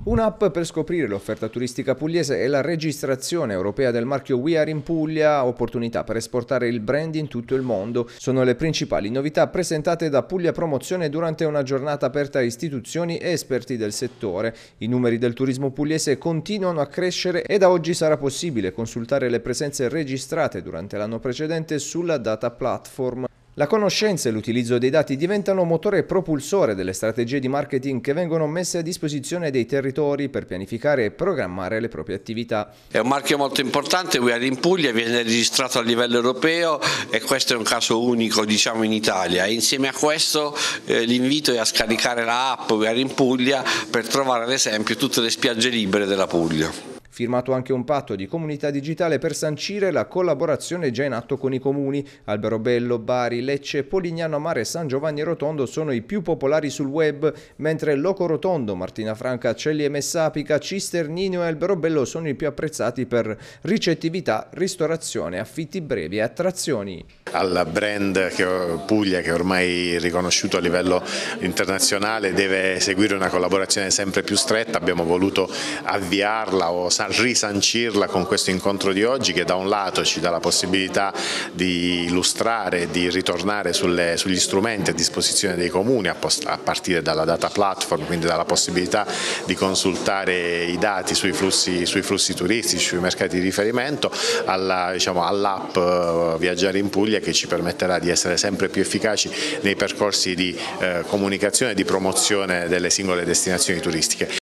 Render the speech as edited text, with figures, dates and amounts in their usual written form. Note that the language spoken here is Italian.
Un'app per scoprire l'offerta turistica pugliese e la registrazione europea del marchio We Are in Puglia, opportunità per esportare il brand in tutto il mondo. Sono le principali novità presentate da Puglia Promozione durante una giornata aperta a istituzioni e esperti del settore. I numeri del turismo pugliese continuano a crescere e da oggi sarà possibile consultare le presenze registrate durante l'anno precedente sulla data platform. La conoscenza e l'utilizzo dei dati diventano motore propulsore delle strategie di marketing che vengono messe a disposizione dei territori per pianificare e programmare le proprie attività. È un marchio molto importante, We Are in Puglia, viene registrato a livello europeo e questo è un caso unico in Italia. E insieme a questo l'invito è a scaricare la app We Are in Puglia per trovare ad esempio tutte le spiagge libere della Puglia. Firmato anche un patto di comunità digitale per sancire la collaborazione già in atto con i comuni. Alberobello, Bari, Lecce, Polignano a Mare e San Giovanni Rotondo sono i più popolari sul web, mentre Loco Rotondo, Martina Franca, Celli e Messapica, Cisternino e Alberobello sono i più apprezzati per ricettività, ristorazione, affitti brevi e attrazioni. Al brand Puglia, che è ormai riconosciuto a livello internazionale, deve seguire una collaborazione sempre più stretta. Abbiamo voluto avviarla o risancirla con questo incontro di oggi, che da un lato ci dà la possibilità di illustrare, di ritornare sugli strumenti a disposizione dei comuni a partire dalla data platform, quindi dalla possibilità di consultare i dati sui flussi turistici, sui mercati di riferimento, all'app Viaggiare in Puglia, che ci permetterà di essere sempre più efficaci nei percorsi di comunicazione e di promozione delle singole destinazioni turistiche.